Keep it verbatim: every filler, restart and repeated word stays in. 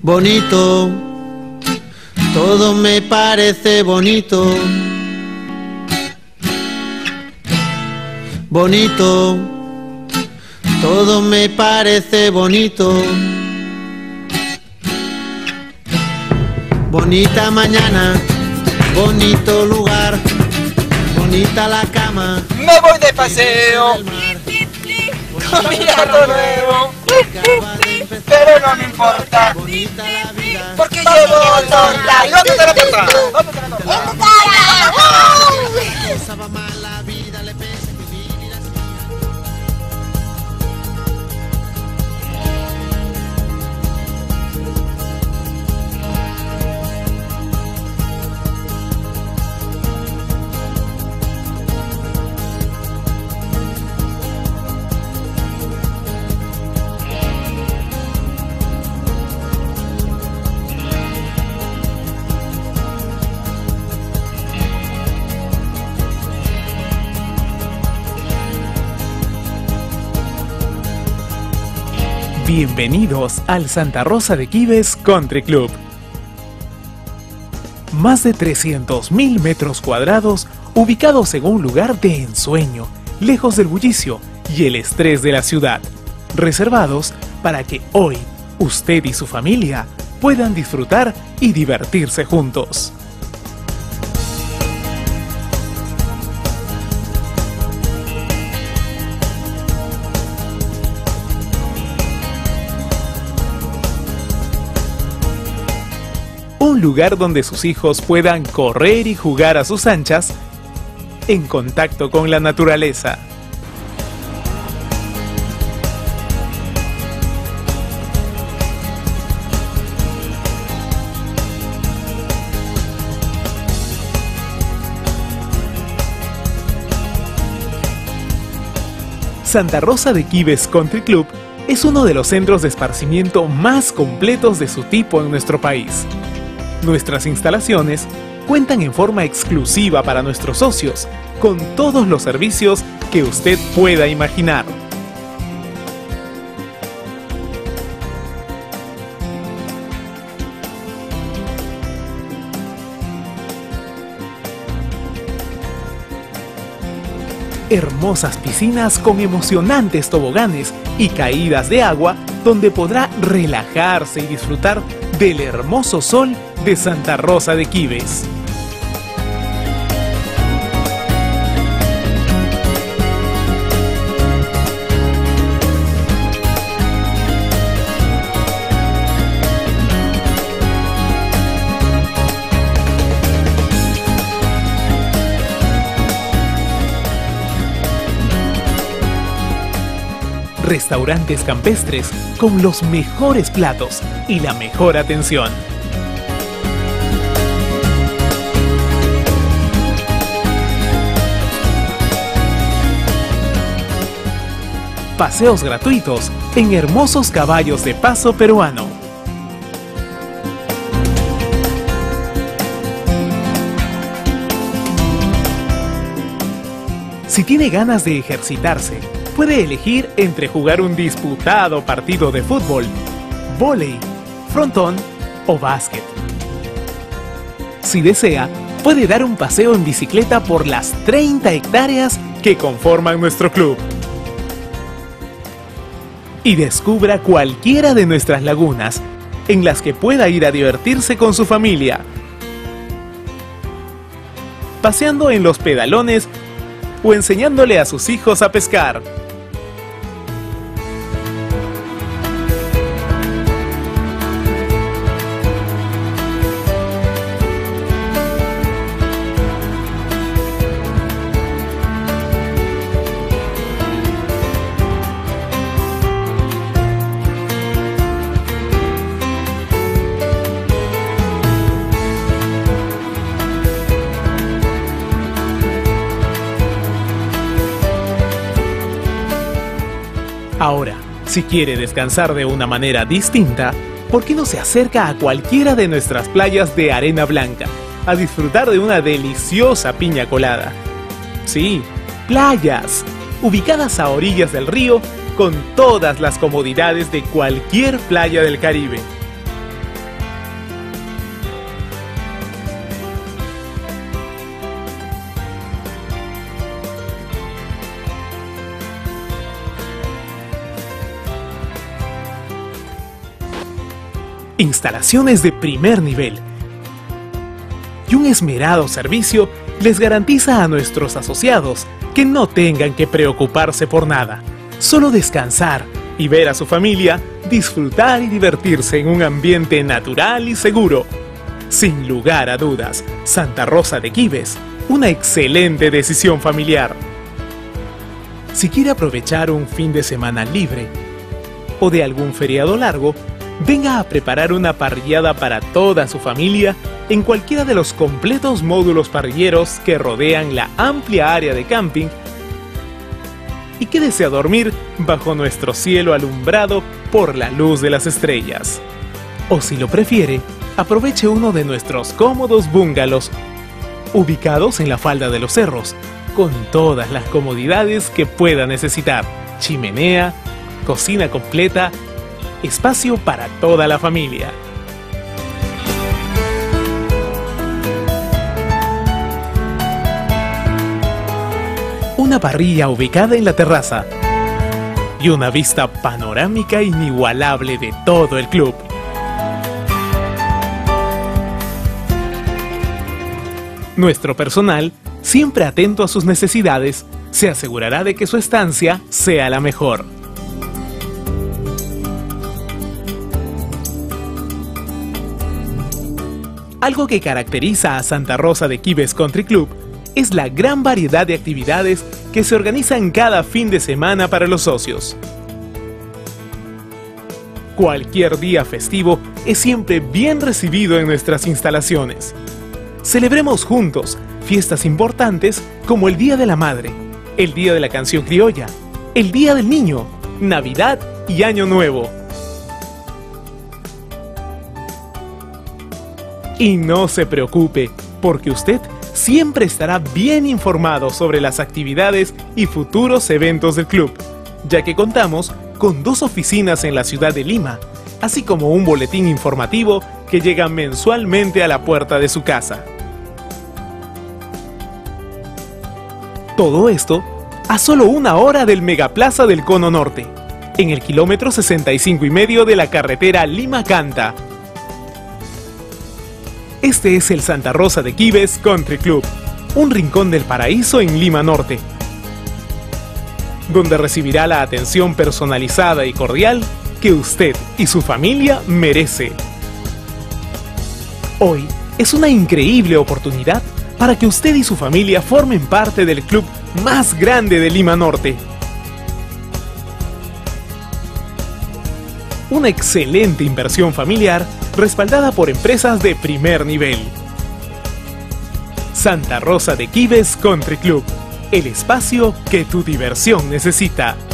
Bonito, todo me parece bonito. Bonito, todo me parece bonito. Bonita mañana, bonito lugar, bonita la cama. Me voy de paseo con mi gato nuevo, pero no me importa, porque llevo torta. ¿Y dónde está la torta? ¿Dónde está la torta? ¡En tu cara! Bienvenidos al Santa Rosa de Quibes Country Club. Más de trescientos mil metros cuadrados ubicados en un lugar de ensueño, lejos del bullicio y el estrés de la ciudad, reservados para que hoy usted y su familia puedan disfrutar y divertirse juntos. Un lugar donde sus hijos puedan correr y jugar a sus anchas, en contacto con la naturaleza. Santa Rosa de Quibes Country Club es uno de los centros de esparcimiento más completos de su tipo en nuestro país. Nuestras instalaciones cuentan en forma exclusiva para nuestros socios, con todos los servicios que usted pueda imaginar. Hermosas piscinas con emocionantes toboganes y caídas de agua donde podrá relajarse y disfrutar del hermoso sol de Santa Rosa de Quibes. Restaurantes campestres con los mejores platos y la mejor atención. Paseos gratuitos en hermosos caballos de paso peruano. Si tiene ganas de ejercitarse, puede elegir entre jugar un disputado partido de fútbol, vóley, frontón o básquet. Si desea, puede dar un paseo en bicicleta por las treinta hectáreas que conforman nuestro club. Y descubra cualquiera de nuestras lagunas en las que pueda ir a divertirse con su familia, paseando en los pedalones o enseñándole a sus hijos a pescar. Ahora, si quiere descansar de una manera distinta, ¿por qué no se acerca a cualquiera de nuestras playas de arena blanca a disfrutar de una deliciosa piña colada? Sí, playas, ubicadas a orillas del río con todas las comodidades de cualquier playa del Caribe. instalaciones de primer nivel y un esmerado servicio les garantiza a nuestros asociados que no tengan que preocuparse por nada, solo descansar y ver a su familia disfrutar y divertirse en un ambiente natural y seguro. Sin lugar a dudas, Santa Rosa de Quibes, una excelente decisión familiar. Si quiere aprovechar un fin de semana libre o de algún feriado largo, venga a preparar una parrillada para toda su familia en cualquiera de los completos módulos parrilleros que rodean la amplia área de camping y quédese a dormir bajo nuestro cielo alumbrado por la luz de las estrellas. O si lo prefiere, aproveche uno de nuestros cómodos bungalows ubicados en la falda de los cerros, con todas las comodidades que pueda necesitar: chimenea, cocina completa, espacio para toda la familia. Una parrilla ubicada en la terraza y una vista panorámica inigualable de todo el club. Nuestro personal, siempre atento a sus necesidades, se asegurará de que su estancia sea la mejor. Algo que caracteriza a Santa Rosa de Quibes Country Club es la gran variedad de actividades que se organizan cada fin de semana para los socios. Cualquier día festivo es siempre bien recibido en nuestras instalaciones. Celebremos juntos fiestas importantes como el Día de la Madre, el Día de la Canción Criolla, el Día del Niño, Navidad y Año Nuevo. Y no se preocupe, porque usted siempre estará bien informado sobre las actividades y futuros eventos del club, ya que contamos con dos oficinas en la ciudad de Lima, así como un boletín informativo que llega mensualmente a la puerta de su casa. Todo esto a solo una hora del Megaplaza del Cono Norte, en el kilómetro sesenta y cinco y medio de la carretera Lima-Canta. Este es el Santa Rosa de Quibes Country Club, un rincón del paraíso en Lima Norte, donde recibirá la atención personalizada y cordial que usted y su familia merece. Hoy es una increíble oportunidad para que usted y su familia formen parte del club más grande de Lima Norte. Una excelente inversión familiar respaldada por empresas de primer nivel. Santa Rosa de Quibes Country Club, el espacio que tu diversión necesita.